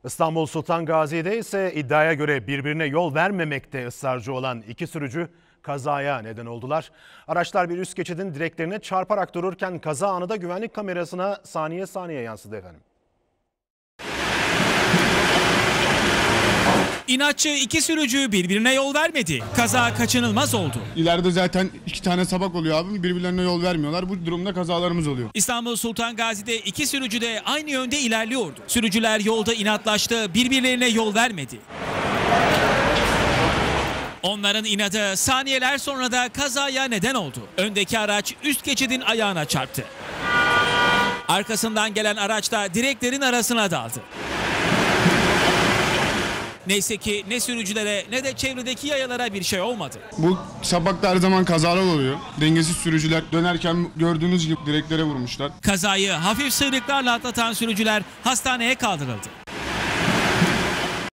İstanbul Sultan Gazi'de ise iddiaya göre birbirine yol vermemekte ısrarcı olan iki sürücü kazaya neden oldular. Araçlar bir üst geçidin direklerine çarparak dururken kaza anı da güvenlik kamerasına saniye saniye yansıdı efendim. İnatçı iki sürücü birbirine yol vermedi. Kaza kaçınılmaz oldu. İleride zaten iki tane sabak oluyor abi. Birbirlerine yol vermiyorlar. Bu durumda kazalarımız oluyor. İstanbul Sultan Gazi'de iki sürücü de aynı yönde ilerliyordu. Sürücüler yolda inatlaştı, birbirlerine yol vermedi. Onların inadı saniyeler sonra da kazaya neden oldu. Öndeki araç üst geçidin ayağına çarptı. Arkasından gelen araç da direklerin arasına daldı. Neyse ki ne sürücülere ne de çevredeki yayalara bir şey olmadı. Bu sabakta her zaman kazalar oluyor. Dengesiz sürücüler dönerken gördüğünüz gibi direklere vurmuşlar. Kazayı hafif sıyrıklarla atlatan sürücüler hastaneye kaldırıldı.